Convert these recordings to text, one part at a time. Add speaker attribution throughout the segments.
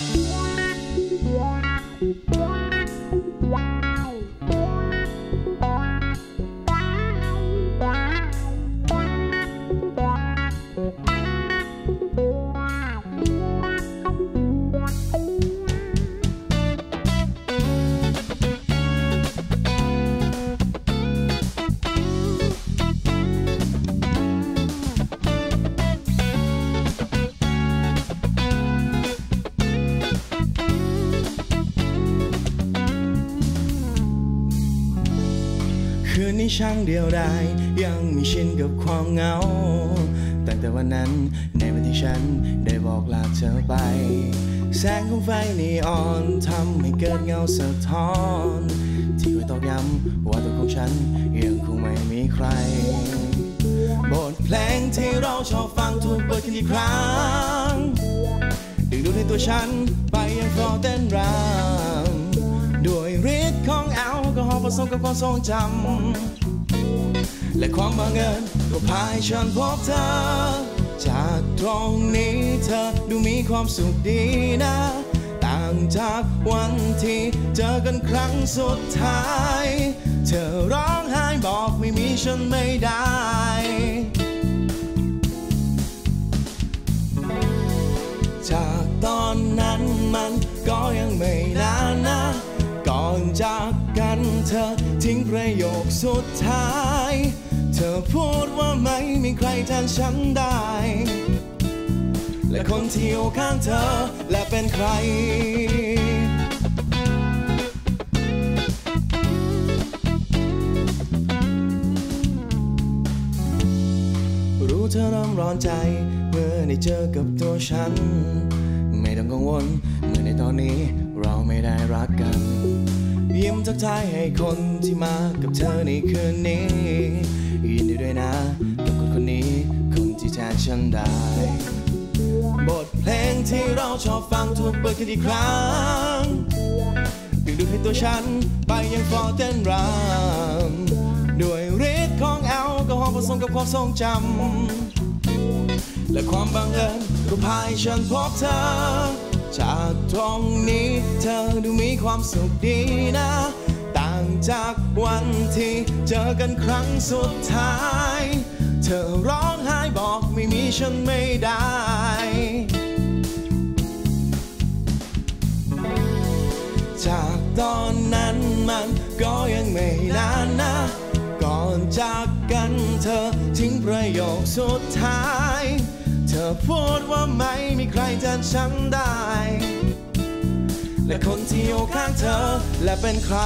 Speaker 1: คืนนี้ช่างเดียวดายยังมีชินกับความเหงาตั้งแต่วันนั้นในวันที่ฉันได้บอกลาเธอไปแสงของไฟนีออนทำให้เกิดเงาสะท้อนที่คอยตอกย้ำว่าตัวของฉันยังคงไม่มีใครบทเพลงที่เราชอบฟังถูกเปิดขึ้นอีกครั้งดึงดูดให้ตัวฉันไปยังคลอเต้นรำด้วยฤทธิ์ของแอลกอฮอล์ผสมกับความทรงจำและความบังเอิญก็พาให้ฉันพบเธอจากตรงนี้เธอดูมีความสุขดีนะต่างจากวันที่เจอกันครั้งสุดท้ายเธอร้องไห้บอกไม่มีฉันไม่ได้จากตอนนั้นมันก็ยังไม่นานนะก่อนจากกันเธอทิ้งประโยคสุดท้ายเธอพูดว่าไม่มีใครแทนฉันได้และคนที่อยู่ข้างเธอและเป็นใครรู้เธอเริ่มร้อนใจเมื่อได้เจอกับตัวฉันไม่ต้องกังวลเมื่อในตอนนี้เราไม่ได้รักกันยิ้มทักทายให้คนที่มากับเธอในคืนนี้ยินดีด้วยนะกับคนคนนี้คนที่แทนฉันได้บทเพลงที่เราชอบฟังถูกเปิดขึ้นอีกครั้งดึงดูดให้ตัวฉันไปยังฟอเต้นรำด้วยฤทธิ์ของแอลกอฮอล์ผสมกับความทรงจำและความบังเอิญก็พาให้ฉันพบเธอจากตรงนี้เธอดูมีความสุขดีนะต่างจากวันที่เจอกันครั้งสุดท้ายเธอร้องไห้บอกไม่มีฉันไม่ได้จากตอนนั้นมันก็ยังไม่นานนะก่อนจากกันเธอทิ้งประโยคสุดท้ายเธอพูดว่าไม่มีใครแทนฉันได้และคนที่อยู่ข้างเธอและเป็นใคร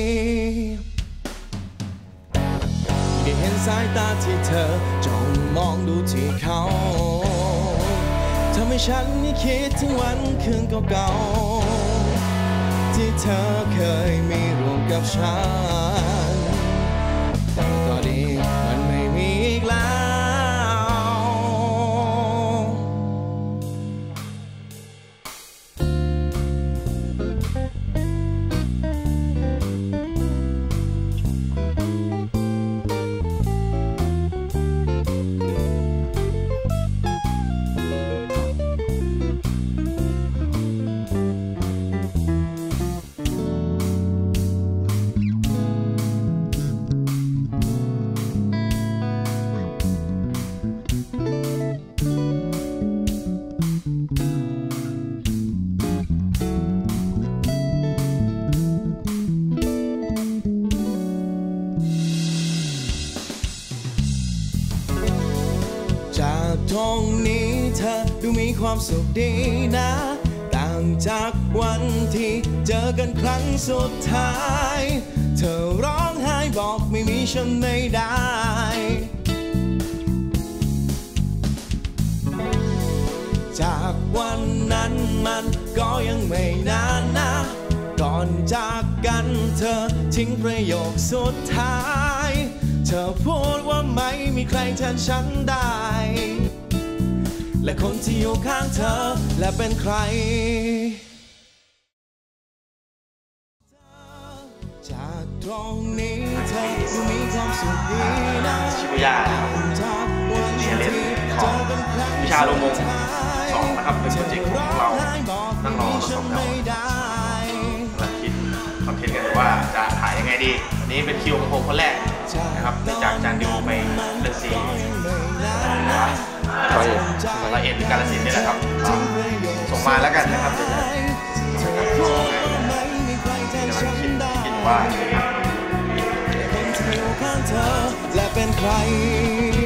Speaker 1: ได้เห็นสายตาที่เธอจ้องมองดูที่เขาทำให้ฉันนี่คิดถึงวันคืนเก่าๆที่เธอเคยมีร่วมกับฉันแต่ตอนนี้มันไม่มีอีกแล้วตรงนี้เธอดูมีความสุขดีนะต่างจากวันที่เจอกันครั้งสุดท้ายเธอร้องไห้บอกไม่มีฉันไม่ได้จากวันนั้นมันก็ยังไม่นานนะก่อนจากกันเธอทิ้งประโยคสุดท้ายเธอพูดว่าไม่มีใครแทนฉันได้และคนที่อยู่ข้างเธอและเป็นใครจากตรงนี้เธอดูมีความสุขดีนะ
Speaker 2: ชิบุย่านะครับเรียนของวิชาโลมง2นะครับเป็นโปรเจกต์ของเรานั่งรอ2 เรากำลังคิดคอนเทนต์กันว่าจะขายยังไงดีนี่เป็นคิวของผมคนแรกนะครับจากจานดิวไปเลือกซีละเอ็ดกาลสินนี่แหละครับส่งมาแล้วกันนะครับกำลังคิดว่า
Speaker 1: และเป็นใคร